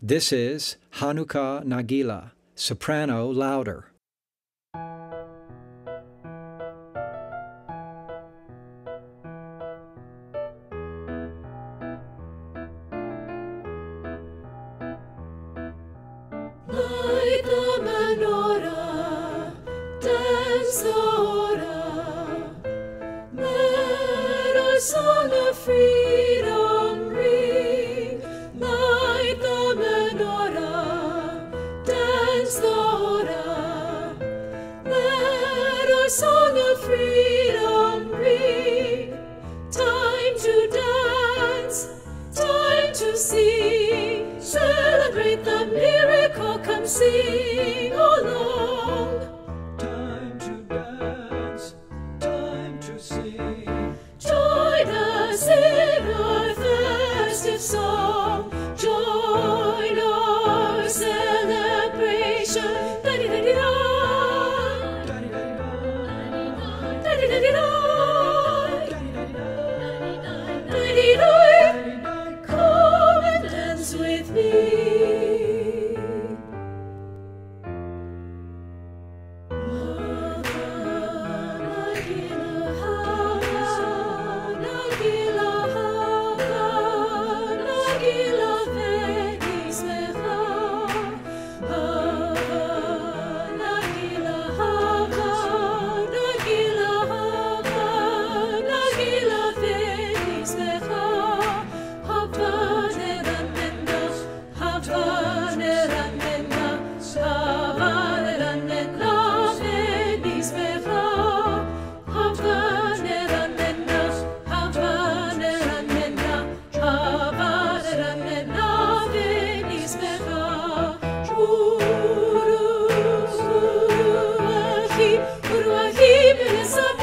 This is Hanukkah Nagilah, soprano louder. Light the menorah, dance the hora, let our song of freedom ring. Light the menorah, dance the hora, let our song of freedom ring. Time to dance, time to sing, celebrate the miracle, come sing along. Time to dance, time to sing. Join us in our festive song. Join our celebration. Da-di-da-di-da. Da-di-da-di-da. Da-di-da-di-da. Come and dance with me. Uruahim,